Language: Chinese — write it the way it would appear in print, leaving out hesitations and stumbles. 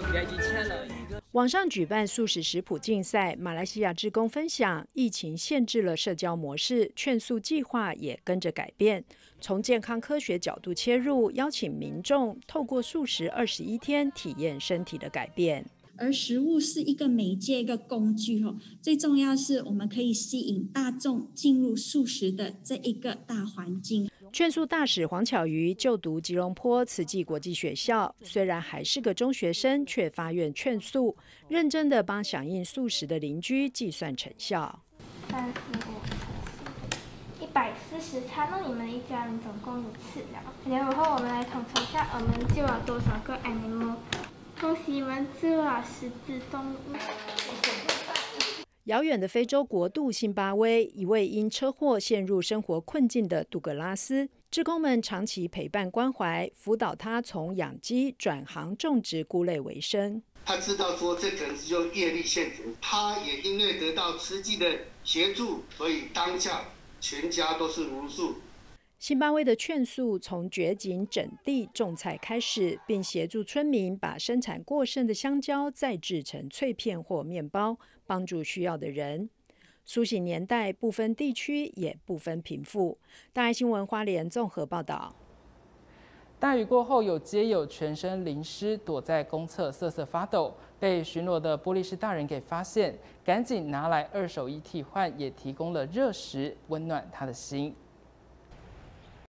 网上举办素食食谱竞赛，马来西亚志工分享，疫情限制了社交模式，劝素计划也跟着改变。从健康科学角度切入，邀请民众透过素食21天体验身体的改变。 而食物是一个媒介，一个工具最重要是我们可以吸引大众进入素食的这一个大环境。 劝素大使黄巧瑜就读吉隆坡慈济国际学校，虽然还是个中学生，却发愿劝素，认真的帮响应素食的邻居计算成效。 140餐，那你们一家人总共有4了。然后我们来统筹一下，我们救了多少个 animal。恭喜你们救了10只动物。 遥远的非洲国度辛巴威，一位因车祸陷入生活困境的杜格拉斯，志工们长期陪伴关怀，辅导他从养鸡转行种植菇类为生。 他知道说这可能是用业力现成，他也因为得到慈济的协助，所以当下全家都是茹素。 辛巴威的劝素从掘井整地种菜开始，并协助村民把生产过剩的香蕉再制成脆片或面包，帮助需要的人。苏醒年代不分地区也不分贫富。大爱新闻花莲综合报道。 大雨过后，有街友全身淋湿，躲在公厕瑟瑟发抖，被巡逻的玻璃市大人给发现，赶紧拿来2手衣替换，也提供了热食，温暖他的心。